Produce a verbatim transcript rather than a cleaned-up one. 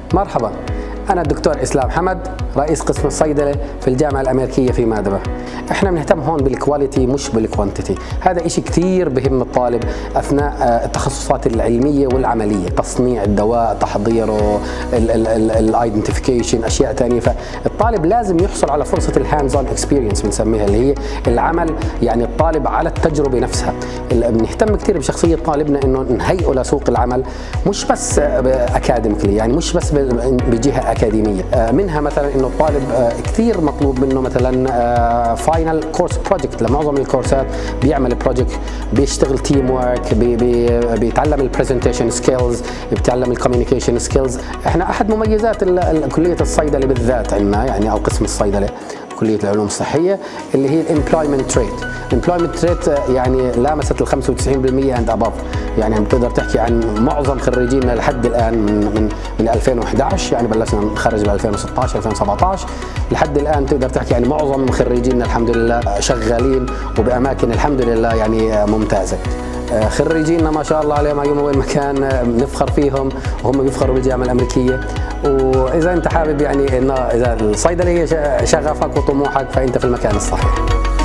مرحبا، أنا الدكتور إسلام حمد، رئيس قسم الصيدلة في الجامعة الأمريكية في مادبا. احنا بنهتم هون بالكواليتي مش بالكوانتيتي، هذا إشي كتير بهم الطالب أثناء التخصصات العلمية والعملية، تصنيع الدواء، تحضيره، الايدنتيفيكيشن، أشياء ثانية. فالطالب لازم يحصل على فرصة الهاندز اون اكسبيرينس بنسميها، اللي هي العمل، يعني الطالب على التجربة نفسها. بنهتم كتير بشخصية طالبنا إنه نهيئه لسوق العمل، مش بس أكاديميكلي، يعني مش بس بجهة أكاديمية. منها مثلا إنه الطالب كثير مطلوب منه مثلا فاينل كورس بروجكت، لمعظم الكورسات بيعمل بروجكت، بيشتغل تيم ورك، بي بي بيتعلم البرزنتيشن سكيلز، بيتعلم الكوميونيكيشن سكيلز. احنا أحد مميزات كلية الصيدلة بالذات عندنا، يعني أو قسم الصيدلة كلية العلوم الصحية، اللي هي الامبلويمنت ريت. الامبلويمنت ريت يعني لامست ال خمسة وتسعين بالمئة اند اباف، يعني بتقدر تحكي عن معظم خريجينا لحد الان من من من ألفين وإحدى عشر، يعني بلشنا نخرج ب ألفين وستة عشر ألفين وسبعة عشر لحد الان، تقدر تحكي يعني معظم خريجينا الحمد لله شغالين وباماكن الحمد لله يعني ممتازه. خريجينا ما شاء الله عليهم ايهم وين مكان بنفخر فيهم، وهم بيفخروا بالجامعه الامريكيه. واذا انت حابب يعني انه اذا الصيدله هي شغفك وطموحك، فانت في المكان الصحيح.